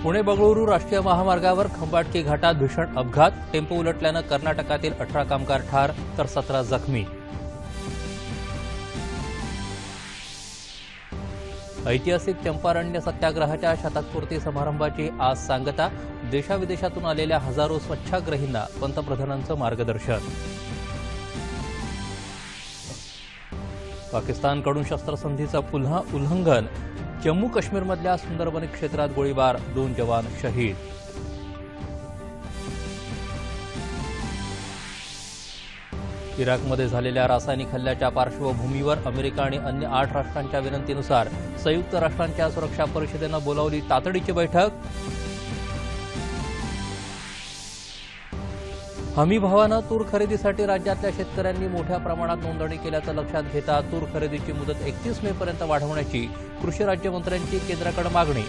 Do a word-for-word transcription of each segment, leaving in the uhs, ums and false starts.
पुणे बंगळुरू राष्ट्रीय महामार्गावर खंबाटकी घाटात भीषण अपघात, टेम्पो उलटल्यानं कर्नाटकातील अठरा कामगार ठार तर सतरा जखमी. ऐतिहासिक चंपारण्य सत्याग्रहाच्या शतकपूर्ती समारंभाची आज सांगता. देशाविदेशातून आलेल्या हजारो स्वच्छाग्रहींना पंतप्रधानांचं मार्गदर्शन. पाकिस्तानकडून शस्त्रसंधीचं पुन्हा उल्लंघन. जम्मू काश्मीरमधल्या सुंदरबनी क्षेत्रात गोळीबार, दोन जवान शहीद. इराकमध्ये झालेल्या रासायनिक हल्ल्याच्या पार्श्वभूमीवर अमेरिका आणि अन्य आठ राष्ट्रांच्या विनंतीनुसार संयुक्त राष्ट्रांच्या सुरक्षा परिषदेनं बोलावली तातडीची बैठक. हमीभावानं तूर खरेदीसाठी राज्यातल्या शेतकऱ्यांनी मोठ्या प्रमाणात नोंदणी केल्याचं लक्षात घेता तूर खरेदीची मुदत एकतीस मे पर्यंत वाढवण्याची कृषी राज्यमंत्र्यांची केंद्राकडे मागणी.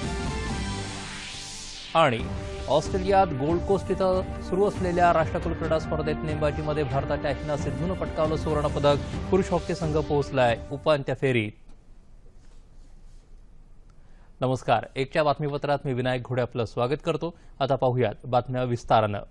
आणि ऑस्ट्रेलियात गोल्ड कोस्ट इथं सुरू असलेल्या राष्ट्रकुल क्रीडा स्पर्धेत नेमबाजीमध्ये भारताच्या हिना सिद्धूनं पटकावलं सुवर्णपदक. पुरुष हॉकी संघ पोहोचलाय उपांत्य फेरीत. नमस्कार, एकच्या बातमीपत्रात मी विनायक घोडे आपलं स्वागत करतो. आता पाहूयात बातम्या विस्तारानं.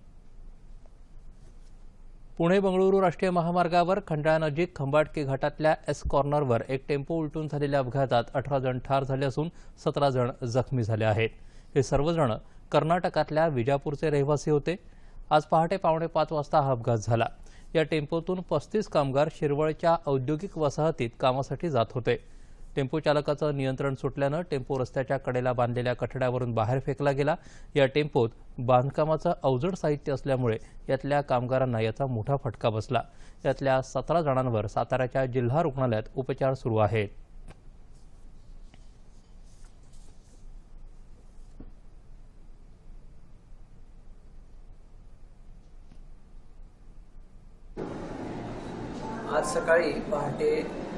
पुणे बंगळुरू राष्ट्रीय महामार्गावर खंडाळानजीक खंबाटकी घाटातल्या एस कॉर्नरवर एक टेम्पो उलटून झालेल्या अपघातात अठरा जण ठार झाले असून सतरा जण जखमी झाले आहेत. हे सर्वजण कर्नाटकातल्या विजापूरचे रहिवासी होते. आज पहाटे पावणे पाच वाजता हा अपघात झाला. या टेम्पोतून पस्तीस कामगार शिरवळच्या औद्योगिक वसाहतीत कामासाठी जात होते. टेम्पो चालकाचं नियंत्रण सुटल्यानं टेम्पो रस्त्याच्या कडेला बांधलेल्या कठड्यावरून बाहेर फेकला गेला. या टेम्पोत बांधकामाचं अवजड साहित्य असल्यामुळे यातल्या कामगारांना याचा मोठा फटका बसला. यातल्या सतरा जणांवर साताऱ्याच्या जिल्हा रुग्णालयात उपचार सुरू आहेत. आज सकाळी पहाटे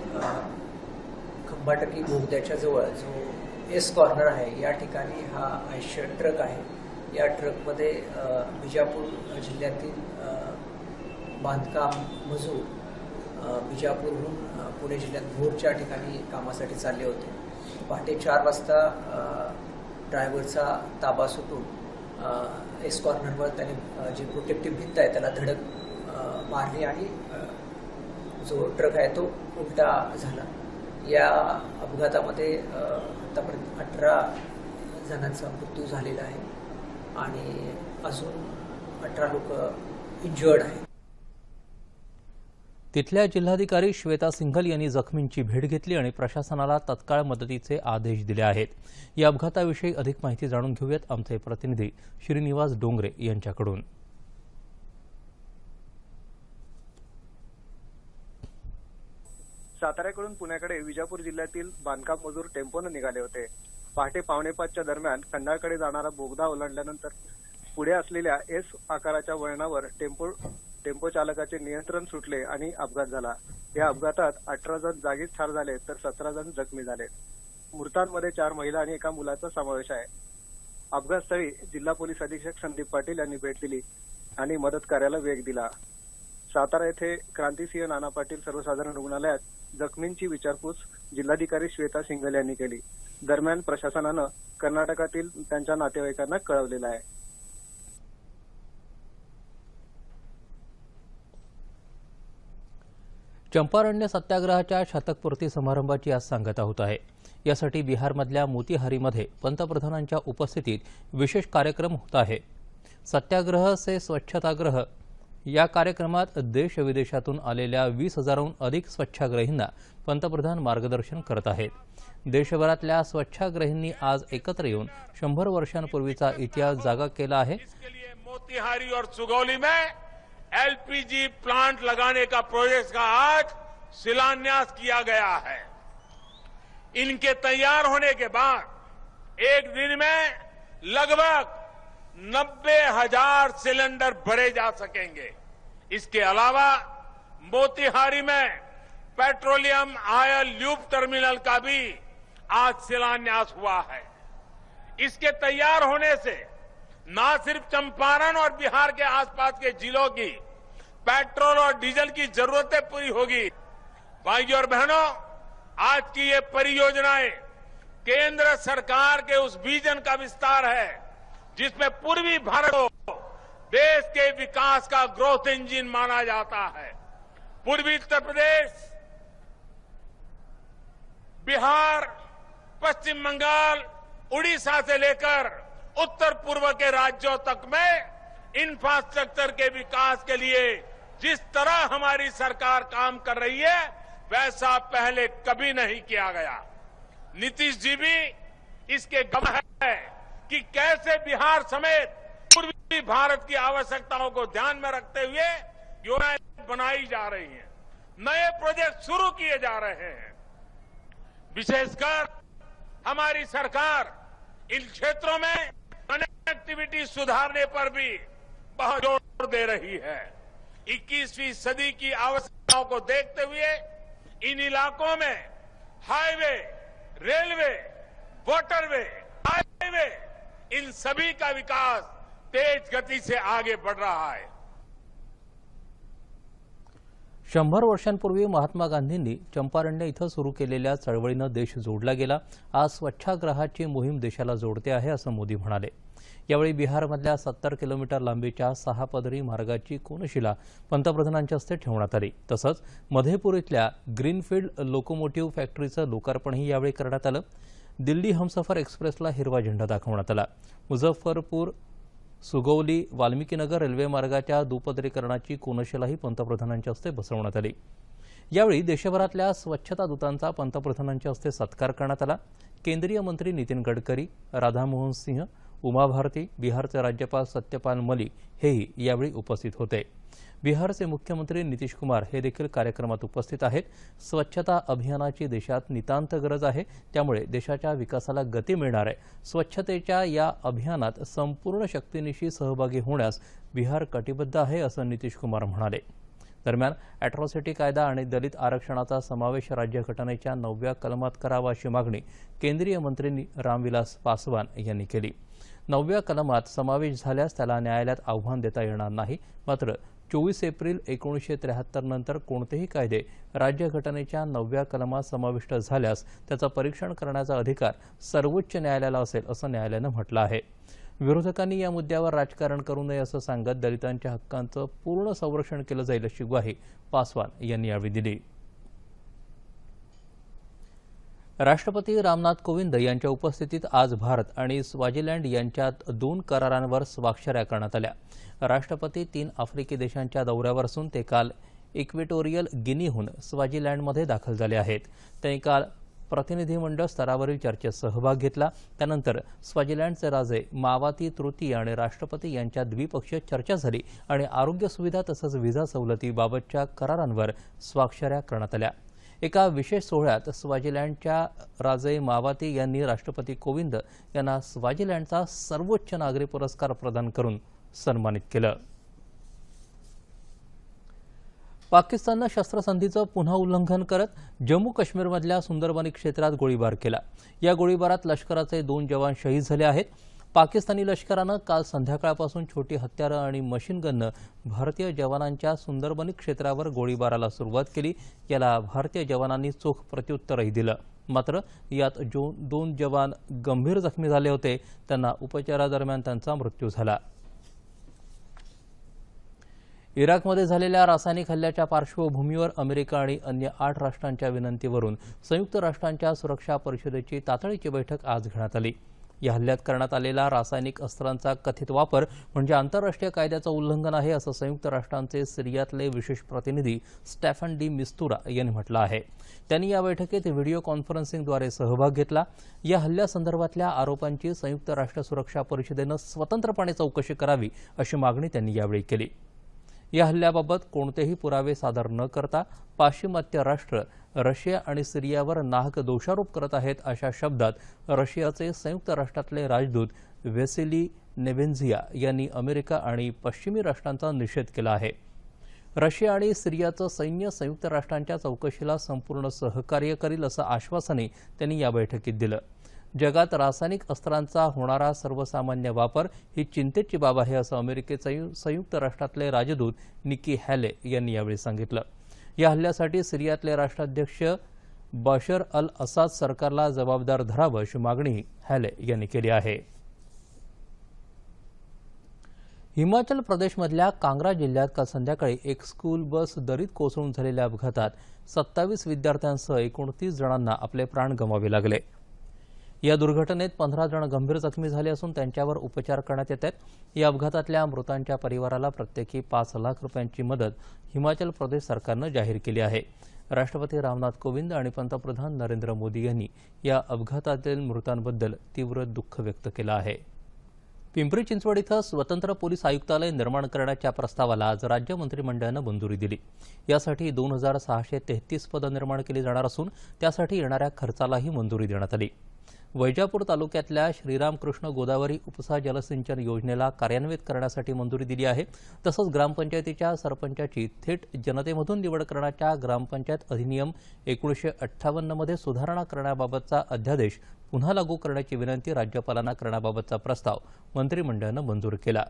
खंबाटकी बोगद्याच्या जवळ जो एस कॉर्नर आहे या ठिकाणी हा आयशर ट्रक आहे. या ट्रकमध्ये बिजापूर जिल्ह्यातील बांधकाम मजूर बिजापूरहून पुणे जिल्ह्यात भोरच्या ठिकाणी कामासाठी चालले होते. पहाटे चार वाजता ड्रायव्हरचा ताबा सुटून एस कॉर्नरवर त्याने जी प्रोटेक्टिव्ह भिंत आहे त्याला धडक मारली आणि जो ट्रक आहे तो उलटा झाला. या अपघातामध्ये आतापर्यंत अठरा जणांचा मृत्यू झालेला आहे आणि अजून अठरा लोक इंजर्ड आहेत. तिथल्या जिल्हाधिकारी श्वेता सिंघल यांनी जखमींची भेट घेतली आणि प्रशासनाला तत्काळ मदतीचे आदेश दिले आहेत. या अपघाताविषयी अधिक माहिती जाणून घेऊयात आमचे प्रतिनिधी श्रीनिवास डोंगरे यांच्याकडून. साताऱ्याकडून पुण्याकडे विजापूर जिल्ह्यातील बांधकाम मजूर टेम्पोनं निघाले होते. पहाटे पावणे पाचच्या दरम्यान खंडाळकडे जाणारा बोगदा ओलांडल्यानंतर पुढे असलेल्या एस आकाराच्या वळणावर टेम्पो टेम्पो चालकाचे नियंत्रण सुटले आणि अपघात झाला. या अपघातात अठरा जण जागीच ठार झाले तर सतरा जण जखमी झाले. मृतांमध्ये चार महिला आणि एका मुलाचा समावेश आहे. अपघातस्थळी जिल्हा पोलीस अधीक्षक संदीप पाटील यांनी भेट दिली आणि मदत कार्याला वेग दिला. सातारा येथे क्रांतिसिंह नाना पाटील सर्वसाधारण रुग्णालयात जखमींची विचारपूस जिल्हाधिकारी श्वेता सिंघल यांनी केली. दरम्यान प्रशासनानं कर्नाटकातील त्यांच्या नातेवाईकांना कळवलेलं आहे. चंपारण्य सत्याग्रहाच्या शतकपूर्ती समारंभाची आज सांगता होत आहे. यासाठी बिहारमधल्या मोतीहारीमध्ये पंतप्रधानांच्या उपस्थितीत विशेष कार्यक्रम होत आहे. सत्याग्रह से स्वच्छताग्रह या कार्यक्रमात देश विदेशातून आलेल्या वीस हजाराहून अधिक स्वच्छाग्रहींना पंतप्रधान मार्गदर्शन करत आहेत. देशभरातल्या स्वच्छाग्रहींनी आज एकत्र येऊन शंभर वर्षांपूर्वीचा इतिहास जागा केला आहे. मोतीहारी और सुगौली में एलपीजी प्लांट लगाने का प्रोजेक्ट का आज शिलान्यास किया गया है. इनके तैयार होने के बाद एक दिन में लगभग नब्बे हजार सिलेंडर भरे जा सकेंगे. इसके अलावा मोतीहारी में पेट्रोलियम ऑयल ल्यूब टर्मिनल का भी आज शिलान्यास हुआ है. इसके तैयार होने से न सिर्फ चंपारण और बिहार के आसपास के जिलों की पेट्रोल और डीजल की जरूरतें पूरी होगी. भाइयों और बहनों, आज की ये परियोजनाएं केंद्र सरकार के उस विजन का विस्तार है जिसमें पूर्वी भारत को देश के विकास का ग्रोथ इंजन माना जाता है। पूर्वी उत्तर प्रदेश, बिहार, पश्चिम बंगाल, उड़ीसा से लेकर उत्तर पूर्व के राज्यों तक में इंफ्रास्ट्रक्चर के विकास के लिए जिस तरह हमारी सरकार काम कर रही है, वैसा पहले कभी नहीं किया गया। नीतीश जी भी इसके गवाह है कि कैसे बिहार समेत पूर्वी भारत की आवश्यकताओं को ध्यान में रखते हुए योजनाएं बनाई जा रही हैं, नए प्रोजेक्ट शुरू किए जा रहे हैं। विशेषकर हमारी सरकार इन क्षेत्रों में कनेक्टिविटी सुधारने पर भी बहुत जोर दे रही है। इक्कीसवीं सदी की आवश्यकताओं को देखते हुए इन इलाकों में हाईवे, रेलवे, वाटरवे, हाईवे, इन सभी का विकास तेज गति से आगे बढ़ रहा है। शंभर वर्षांपूर्वी महात्मा गांधींनी चंपारण्य इथं सुरू केलेल्या चळवळीनं देश जोडला गेला। आज स्वच्छाग्रहाची मोहीम देशाला जोडते आहे असं मोदी म्हणाले। यावेळी बिहारमधल्या सत्तर किलोमीटर लांबीच्या सहा पदरी मार्गाची कोनशिला पंतप्रधानांच्या हस्ते ठेवण्यात आली। तसंच मधेपूर इथल्या ग्रीनफील्ड लोकोमोटिव्ह फॅक्टरीचं लोकार्पणही यावेळी करण्यात आलं। दिल्ली हमसफर एक्सप्रेसला हिरवा झेंडा दाखवण्यात आला। मुझफ्फरपूर सुगौली वाल्मिकीनगर रेल्वे मार्गाच्या दुपदरीकरणाची कोनशिलाही पंतप्रधानांच्या हस्ते बसवण्यात आली। यावेळी देशभरातल्या स्वच्छता दूतांचा पंतप्रधानांच्या हस्ते सत्कार करण्यात आला। केंद्रीय मंत्री नितीन गडकरी, राधामोहन सिंह, उमा भारती, बिहारचे राज्यपाल सत्यपाल मलिक हेही यावेळी उपस्थित होते। बिहारचे मुख्यमंत्री नितीश कुमार हे देखील कार्यक्रमात उपस्थित आहेत। स्वच्छता अभियानाची देशात नितांत गरज आहे, त्यामुळे देशाच्या विकासाला गती मिळणार आहे। स्वच्छतेच्या या अभियानात संपूर्ण शक्तीनिशी सहभागी होण्यास बिहार कटिबद्ध आहे असं नितीश कुमार म्हणाले। दरम्यान अॅट्रॉसिटी कायदा आणि दलित आरक्षणाचा समावेश राज्यघटनेच्या नवव्या कलमात करावा अशी मागणी केंद्रीय मंत्री रामविलास पासवान यांनी केली। नवव्या कलमात समावेश झाल्यास त्याला न्यायालयात आव्हान देता येणार नाही। मात्र चोवीस एप्रिल एकोणीसशे त्र्याहत्तर नंतर कोणतेही कायदे राज्यघटनेच्या नवव्या कलमात समाविष्ट झाल्यास त्याचं परीक्षण करण्याचा अधिकार सर्वोच्च न्यायालयाला असेल असं न्यायालयानं म्हटलं आहे। विरोधकांनी या मुद्द्यावर राजकारण करू नये असं सांगत दलितांच्या हक्कांचं पूर्ण संरक्षण केलं जाईल अशी ग्वाही पासवान यांनी यावेळी दिली। राष्ट्रपती रामनाथ कोविंद यांच्या उपस्थितीत आज भारत आणि स्वाझीलँड यांच्यात दोन करारांवर स्वाक्षऱ्या करण्यात आल्या। राष्ट्रपती तीन आफ्रिकी देशांच्या दौऱ्यावर असून ते काल इक्वेटोरियल गिनीहून स्वाझीलँडमध्ये दाखल झाले आहेत। त्यांनी काल प्रतिनिधिमंडळ स्तरावरील चर्चेत सहभाग घेतला। त्यानंतर स्वाझीलँडचे राजे मावाती तृतीय आणि राष्ट्रपती यांच्यात द्विपक्षीय चर्चा झाली आणि आरोग्य सुविधा तसंच व्हिसा सवलतीबाबतच्या करारांवर स्वाक्षऱ्या करण्यात आल्या। एका विशेष सोहळ्यात स्वाझीलँडच्या राजे मावाती यांनी राष्ट्रपती कोविंद यांना स्वाझीलँडचा सर्वोच्च नागरी पुरस्कार प्रदान करून सन्मानित केलं। पाकिस्ताननं शस्त्रसंधीचं पुन्हा उल्लंघन करत जम्मू काश्मीरमधल्या सुंदरबनी क्षेत्रात गोळीबार केला। या गोळीबारात लष्कराचे दोन जवान शहीद झाले आहेत। पाकिस्तानी लष्करानं काल संध्याकाळपासून छोटी हत्यारं आणि मशीन गननं भारतीय जवानांच्या सुंदरबनी क्षेत्रावर गोळीबाराला सुरुवात केली। याला भारतीय जवानांनी चोख प्रत्युत्तरही दिलं। मात्र यात जो दोन जवान गंभीर जखमी झाले होते, त्यांना उपचारादरम्यान त्यांचा मृत्यू झाला। इराकमध्ये झालेल्या रासायनिक हल्ल्याच्या पार्श्वभूमीवर अमेरिका आणि अन्य आठ राष्ट्रांच्या विनंतीवरून संयुक्त राष्ट्रांच्या सुरक्षा परिषदेची तातडीची बैठक आज घेण्यात आली। या हल्ल्यात करण्यात आलेला रासायनिक अस्त्रांचा कथित वापर म्हणजे आंतरराष्ट्रीय कायद्याचं उल्लंघन आहे असं संयुक्त राष्ट्रांचे सिरियातले विशेष प्रतिनिधी स्टेफन डी मिस्तुरा यांनी म्हटलं आहे। त्यांनी या बैठकीत व्हिडिओ कॉन्फरन्सिंगद्वारे सहभाग घेतला। या हल्ल्यासंदर्भातल्या आरोपांची संयुक्त राष्ट्र सुरक्षा परिषदेनं स्वतंत्रपणे चौकशी करावी अशी मागणी त्यांनी यावेळी केली। या हल्ल्याबाबत कोणतेही पुरावे सादर न करता पाश्चिमात्य राष्ट्र रशिया आणि सिरियावर नाहक दोषारोप करत आहेत अशा शब्दात रशियाचे संयुक्त राष्ट्रातले राजदूत वेसिली नेबेन्झिया यांनी अमेरिका आणि पश्चिमी राष्ट्रांचा निषेध केला आहे। रशिया आणि सिरियाचं सैन्य संयुक्त राष्ट्रांच्या चौकशीला संपूर्ण सहकार्य करील असं आश्वासनही त्यांनी या बैठकीत दिलं। जगात रासायनिक अस्त्रांचा होणारा सर्वसामान्य वापर ही चिंतेची बाब आहे असं अमेरिकेचे संयुक्त राष्ट्रातले राजदूत निकी हॅले यांनी यावेळी सांगितलं। या हल्ल्यासाठी सिरियातले राष्ट्राध्यक्ष बशर अल असाद सरकारला जबाबदार धरावं अशी मागणी हॅले यांनी केली आहे। हिमाचल प्रदेशमधल्या कांगरा जिल्ह्यात काल संध्याकाळी एक स्कूल बस दरीत कोसळून झालेल्या अपघातात सत्तावीस विद्यार्थ्यांसह एकोणतीस जणांना आपले प्राण गमवावे लागले। या दुर्घटनेत पंधरा जण गंभीर जखमी झाले असून त्यांच्यावर उपचार करण्यात येत आहेत। या अपघातातल्या मृतांच्या परिवाराला प्रत्येकी पाच लाख रुपयांची मदत हिमाचल प्रदेश सरकारनं जाहीर केली आहे। राष्ट्रपती रामनाथ कोविंद आणि पंतप्रधान नरेंद्र मोदी यांनी या अपघातातील मृतांबद्दल तीव्र दुःख व्यक्त केलं आहे। पिंपरी चिंचवड इथं स्वतंत्र पोलीस आयुक्तालय निर्माण करण्याच्या प्रस्तावाला आज राज्य मंत्रिमंडळानं मंजुरी दिली। यासाठी दोन हजार सहाशे तेहतीस पदं निर्माण केली जाणार असून त्यासाठी येणाऱ्या खर्चालाही मंजुरी देण्यात आली। वैजापूर तालुक्यातल्या श्रीरामकृष्ण गोदावरी उपसा जलसिंचन योजनेला कार्यान्वित करण्यासाठी मंजुरी दिली आहे। तसंच ग्रामपंचायतीच्या सरपंचाची थेट जनतेमधून निवड करण्याच्या ग्रामपंचायत अधिनियम एकोणीसशे अठ्ठावन्न मध्ये सुधारणा करण्याबाबतचा अध्यादेश पुन्हा लागू करण्याची विनंती राज्यपालांना करण्याबाबतचा प्रस्ताव मंत्रिमंडळानं मंजूर केला।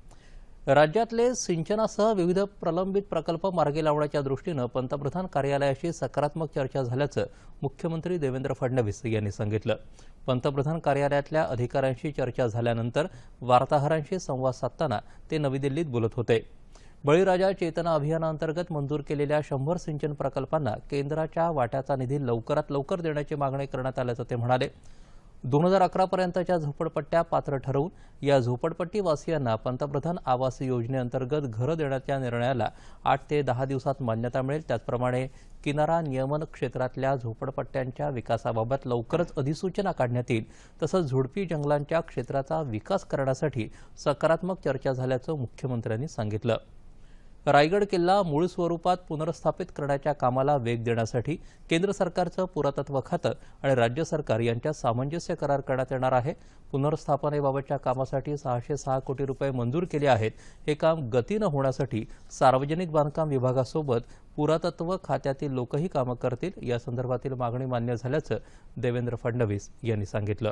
राज्यातले सिंचनासह विविध प्रलंबित प्रकल्प मार्गी लावण्याच्या दृष्टीनं पंतप्रधान कार्यालयाशी सकारात्मक चर्चा झाल्याचं मुख्यमंत्री देवेंद्र फडणवीस यांनी सांगितलं। पंतप्रधान कार्यालयातल्या अधिकाऱ्यांशी चर्चा झाल्यानंतर वार्ताहरांशी संवाद साधताना ते नवी दिल्लीत बोलत होते। बळीराजा चेतना अभियानाअंतर्गत मंजूर केलेल्या शंभर सिंचन प्रकल्पांना केंद्राच्या वाट्याचा निधी लवकरात लवकर देण्याची मागणी करण्यात आल्याचं ते म्हणाले। दोन हजार अकरा पर्यंतच्या झोपडपट्ट्या पात्र ठरवून या झोपडपट्टीवासियांना पंतप्रधान आवास योजनेअंतर्गत घरं देण्याच्या निर्णयाला आठ ते दहा दिवसात मान्यता मिळेल। त्याचप्रमाणे किनारा नियमन क्षेत्रातल्या झोपडपट्ट्यांच्या विकासाबाबत लवकरच अधिसूचना काढण्यात येईल। तसंच झुडपी जंगलांच्या क्षेत्राचा विकास करण्यासाठी सकारात्मक चर्चा झाल्याचं मुख्यमंत्र्यांनी सांगितलं। रायगड किल्ला मूळ स्वरूपात पुनर्स्थापित करण्याच्या कामाला वेग देण्यासाठी केंद्र सरकारचं पुरातत्व खातं आणि राज्य सरकार यांच्यात सामंजस्य करार करण्यात येणार आहे। पुनर्स्थापनेबाबतच्या कामासाठी सहाशे सहा कोटी रुपये मंजूर केले आहेत। हे काम गतीनं होण्यासाठी सार्वजनिक बांधकाम विभागासोबत पुरातत्व खात्यातील लोकही कामं करतील। या संदर्भातील मागणी मान्य झाल्याचं देवेंद्र फडणवीस यांनी सांगितलं।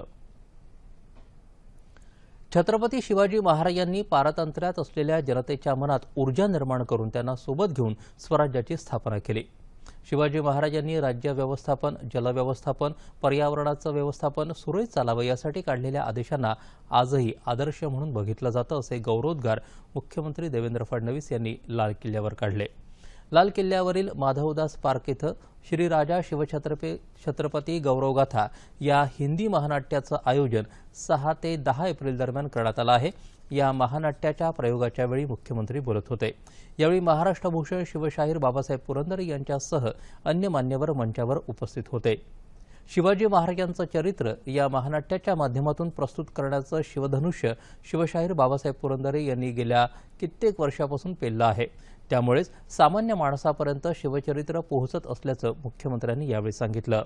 छत्रपती शिवाजी महाराजांनी पारतंत्र्यात असलेल्या जनतेच्या मनात ऊर्जा निर्माण करून त्यांना सोबत घेऊन स्वराज्याची स्थापना केली। शिवाजी महाराजांनी राज्य व्यवस्थापन, जलव्यवस्थापन, पर्यावरणाचं व्यवस्थापन सुरळीत चालावं यासाठी काढलेल्या आदेशांना आजही आदर्श म्हणून बघितलं जातं, असे गौरवोद्गार मुख्यमंत्री देवेंद्र फडणवीस यांनी लाल किल्ल्यावर काढले। लाल किल्ल्यावरील माधवदास पार्क इथं श्री राजा शिवछत्रपती छत्रपती गौरवगाथा या हिंदी महानाट्याचं आयोजन सहा ते दहा एप्रिल दरम्यान करण्यात आलं आहे। या महानाट्याच्या प्रयोगाच्या वेळी मुख्यमंत्री बोलत होते। यावेळी महाराष्ट्र भूषण शिवशाहीर बाबासाहेब पुरंदरे यांच्यासह अन्य मान्यवर मंचावर उपस्थित होते। शिवाजी महाराजांचं चरित्र या महानाट्याच्या माध्यमातून प्रस्तुत करण्याचं शिवधनुष्य शिवशाहीर बाबासाहेब पुरंदरे यांनी गेल्या कित्येक वर्षापासून पेललं आहे। त्यामुळेच सामान्य माणसापर्यंत शिवचरित्र पोहोचत असल्याचं मुख्यमंत्र्यांनी यावेळी सांगितलं।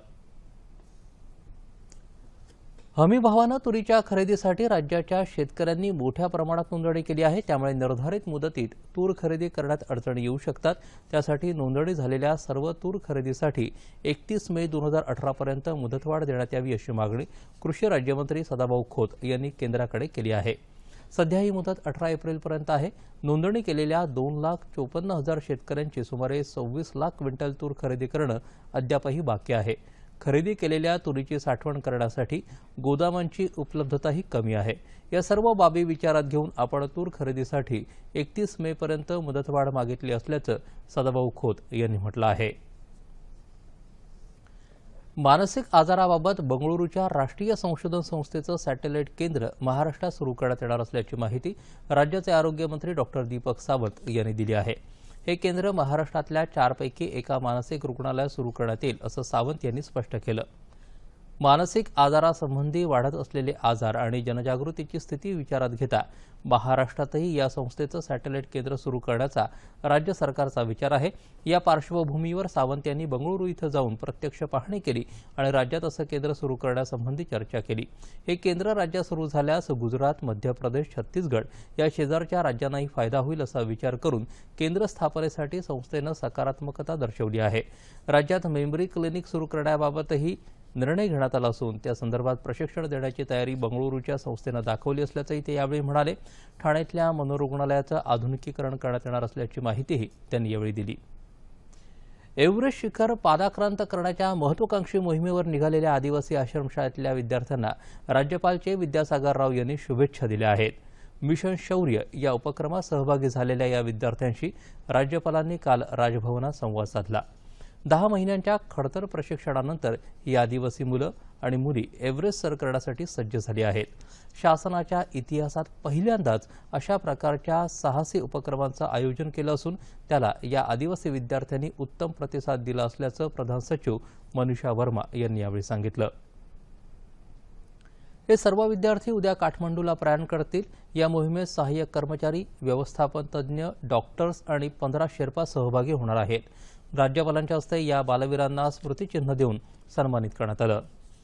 हमीभावानं तुरीच्या खरेदीसाठी राज्याच्या शेतकऱ्यांनी मोठ्या प्रमाणात नोंदणी केली आहे। त्यामुळे निर्धारित मुदतीत तूर खरेदी करण्यात अडचणी येऊ शकतात। त्यासाठी नोंदणी झालेल्या सर्व तूर खरेदीसाठी एकतीस मे दोन हजार अठरा पर्यंत मुदतवाढ देण्यात यावी अशी मागणी कृषी राज्यमंत्री सदाभाऊ खोत यांनी केंद्राकडे केली आहे। सध्या ही मुदत अठरा एप्रिलपर्यंत आहे। नोंदणी केलेल्या दोन लाख चोपन्न हजार शेतकऱ्यांची सुमारे सव्वीस लाख क्विंटल तूर खरेदी करणं अद्यापही बाकी आहे। खरेदी केलेल्या तुरीची साठवण करण्यासाठी गोदामांची उपलब्धताही कमी आहे। या सर्व बाबी विचारात घेऊन आपण तूर खरेदीसाठी एकतीस मे पर्यंत मुदतवाढ मागितली असल्याचं सदाभाऊ खोत यांनी म्हटलं आहे। मानसिक आजाराबाबत बंगळुरूच्या राष्ट्रीय संशोधन संस्थेचं सॅटेलाईट केंद्र महाराष्ट्रात सुरू करण्यात येणार असल्याची माहिती राज्याचे आरोग्यमंत्री डॉक्टर दीपक सावंत यांनी दिली आहे। हे केंद्र महाराष्ट्रातल्या चारपैकी एका मानसिक रुग्णालयात सुरू करण्यात येईल असं सावंत यांनी स्पष्ट केलं। मानसिक आजारासंबंधी वाढत असलेले आजार आणि जनजागृतीची स्थिती विचारात घेता महाराष्ट्रातही या संस्थेचं सॅटेलाईट केंद्र सुरू करण्याचा राज्य सरकारचा विचार आहे। या पार्श्वभूमीवर सावंत यांनी बंगळुरू इथं जाऊन प्रत्यक्ष पाहणी केली आणि राज्यात असं केंद्र सुरू करण्यासंबंधी चर्चा केली। हे केंद्र राज्यात सुरू झाल्यास गुजरात, मध्य प्रदेश, छत्तीसगड या शेजारच्या राज्यांनाही फायदा होईल असा विचार करून केंद्र स्थापनेसाठी संस्थेनं सकारात्मकता दर्शवली आहे। राज्यात मेमरी क्लिनिक सुरू करण्याबाबतही निर्णय घेण्यात आला असून त्या संदर्भात प्रशिक्षण देण्याची तयारी बंगळुरूच्या संस्थेनं दाखवली असल्याचंही ते यावेळी म्हणाले। ठाण्यातल्या मनोरुग्णालयाचं आधुनिकीकरण करण्यात येणार असल्याची माहितीही त्यांनी यावेळी दिली। एव्हरेस्ट शिखर पादाक्रांत करण्याच्या महत्वाकांक्षी मोहिमेवर निघालेल्या आदिवासी आश्रमशाळेतल्या विद्यार्थ्यांना राज्यपाल चे विद्यासागर राव यांनी शुभेच्छा दिल्या आहेत। मिशन शौर्य या उपक्रमात सहभागी झालेल्या या विद्यार्थ्यांशी राज्यपालांनी काल राजभवनात संवाद साधला. दहा महिन्यांच्या खडतर प्रशिक्षणानंतर ही आदिवासी मुलं आणि मुली एव्हरेस्ट सर करण्यासाठी सज्ज झाली आहेत. शासनाच्या इतिहासात पहिल्यांदाच अशा प्रकारच्या साहसी उपक्रमांचं आयोजन केलं असून त्याला या आदिवासी विद्यार्थ्यांनी उत्तम प्रतिसाद दिला असल्याचं प्रधान सचिव मनीषा वर्मा यांनी यावेळी सांगितलं. हे सर्व विद्यार्थी उद्या काठमांडूला प्रयाण करतील. या मोहिमेत सहाय्यक कर्मचारी, व्यवस्थापन तज्ज्ञ, डॉक्टर्स आणि पंधरा शेर्पा सहभागी होणार आहेत. राज्यपालांच्या हस्ते या बालवीरांना स्मृतिचिन्ह देऊन सन्मानित करण्यात आलं.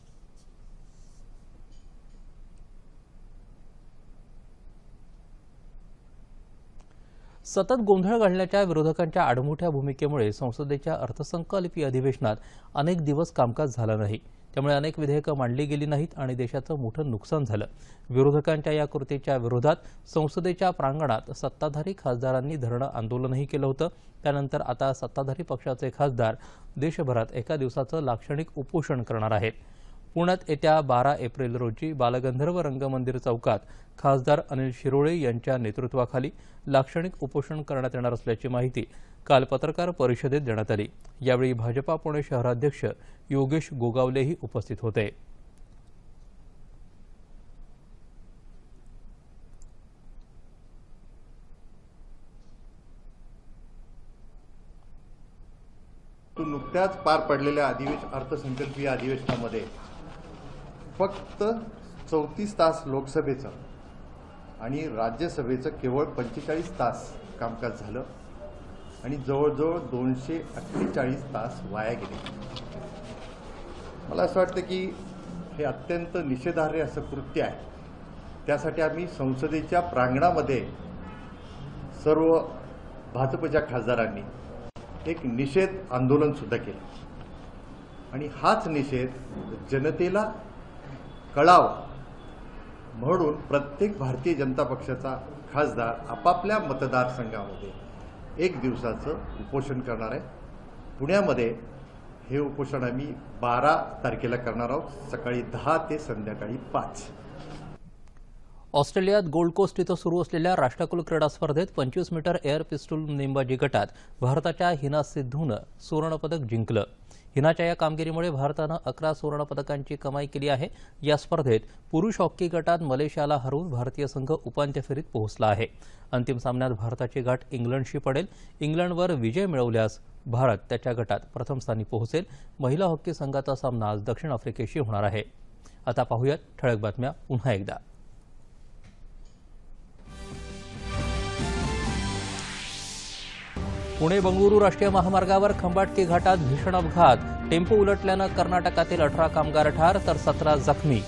सतत गोंधळ घालण्याच्या विरोधकांच्या आडमुठ्या भूमिकेमुळे संसदेच्या अर्थसंकल्पीय अधिवेशनात अनेक दिवस कामकाज झालं नाही. त्यामुळे अनेक विधेयकं मांडली गेली नाहीत आणि देशाचं मोठं नुकसान झालं. विरोधकांच्या या कृतीच्या विरोधात संसदेच्या प्रांगणात सत्ताधारी खासदारांनी धरणं आंदोलनही केलं होतं. त्यानंतर आता सत्ताधारी पक्षाचे खासदार देशभरात एका दिवसाचं लाक्षणिक उपोषण करणार आहेत. पुण्यात येत्या बारा एप्रिल रोजी बालगंधर्व रंगमंदिर चौकात खासदार अनिल शिरोळे यांच्या नेतृत्वाखाली लाक्षणिक उपोषण करण्यात येणार असल्याची माहिती काल पत्रकार परिषदेत देण्यात आली. यावेळी भाजपा पुणे शहराध्यक्ष योगेश गोगावलेही उपस्थित होते. नुकत्याच पार पडलेल्या अधिवेशन अर्थसंकल्पीय अधिवेशनामध्ये फक्त चौतीस तास लोकसभेचं आणि राज्यसभेचं केवळ पंचेचाळीस तास कामकाज झालं आणि जवळजवळ दोनशे अठ्ठेचाळीस तास वाया गेले. मला असं वाटतं की हे अत्यंत निषेधार्ह असं कृत्य आहे. त्यासाठी आम्ही संसदेच्या प्रांगणामध्ये सर्व भाजपच्या खासदारांनी एक निषेध आंदोलन सुद्धा केलं आणि हाच निषेध जनतेला कळावा म्हणून प्रत्येक भारतीय जनता पक्षाचा खासदार आपापल्या मतदारसंघामध्ये एक दिवसाचं उपोषण करणार आहे. पुण्यामध्ये हे उपोषण आम्ही बारा तारखेला करणार आहोत, सकाळी दहा ते संध्याकाळी पाच. ऑस्ट्रेलियात गोल्ड कोस्ट इथं सुरू असलेल्या राष्ट्रकुल क्रीडा स्पर्धेत पंचवीस मीटर एअर पिस्तूल नेमबाजी गटात भारताच्या हिना सिद्धूनं सुवर्णपदक जिंकलं. हिनाच्या या कामगिरीमुळे भारतानं अकरा सुवर्णपदकांची कमाई केली आहे. या स्पर्धेत पुरुष हॉकी गटात मलेशियाला हरवून भारतीय संघ उपांत्य फेरीत पोहोचला आहे. अंतिम सामन्यात भारताची गाठ इंग्लंडशी पडेल. इंग्लंडवर विजय मिळवल्यास भारत त्याच्या गटात प्रथम स्थानी पोहोचेल. महिला हॉकी संघाचा सामना आज दक्षिण आफ्रिकेशी होणार आहे. आता पाहूयात ठळक बातम्या पुन्हा एकदा. पुणे बंगळुरू राष्ट्रीय महामार्गावर खंबाटकी घाटात भीषण अपघात. टेम्पो उलटल्यानं कर्नाटकातील अठरा कामगार ठार तर सतरा जखमी.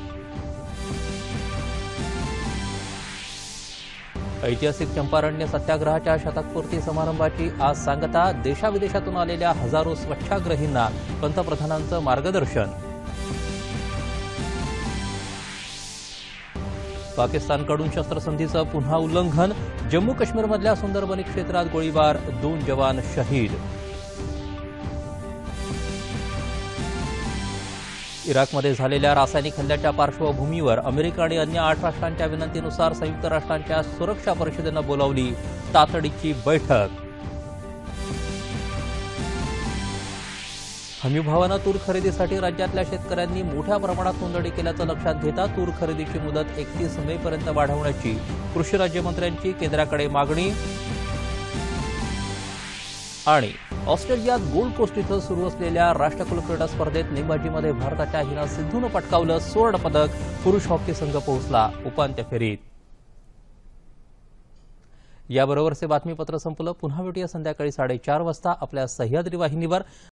ऐतिहासिक चंपारण्य सत्याग्रहाच्या शतकपूर्ती समारंभाची आज सांगता. देशाविदेशातून आलेल्या हजारो स्वच्छाग्रहींना पंतप्रधानांचं मार्गदर्शन. पाकिस्तानकडून शस्त्रसंधीचं पुन्हा उल्लंघन. जम्मू काश्मीरमधल्या सुंदरबनी क्षेत्रात गोळीबार, दोन जवान शहीद. इराकमध्ये झालेल्या रासायनिक हल्ल्याच्या पार्श्वभूमीवर अमेरिका आणि अन्य आठ राष्ट्रांच्या विनंतीनुसार संयुक्त राष्ट्रांच्या सुरक्षा परिषदेनं बोलावली तातडीची बैठक. हमीभावानं तूर खरेदीसाठी राज्यातल्या शेतकऱ्यांनी मोठ्या प्रमाणात नोंदणी केल्याचं लक्षात घेता तूर खरेदीची मुदत एकतीस मे पर्यंत वाढवण्याची कृषी राज्यमंत्र्यांची केंद्राकडे मागणी. आणि ऑस्ट्रेलियात गोल्ड कोस्ट इथं सुरू असलेल्या राष्ट्रकुल क्रीडा स्पर्धेत नेमबाजीमध्ये भारताच्या हिना सिद्धूनं पटकावलं सुवर्णपदक. पुरुष हॉकी संघ पोहोचला उपांत्य फेरीत. याबरोबरचे बातमीपत्र संपलं. पुन्हा भेटूया संध्याकाळी साडेचार वाजता आपल्या सह्याद्री वाहिनीवर.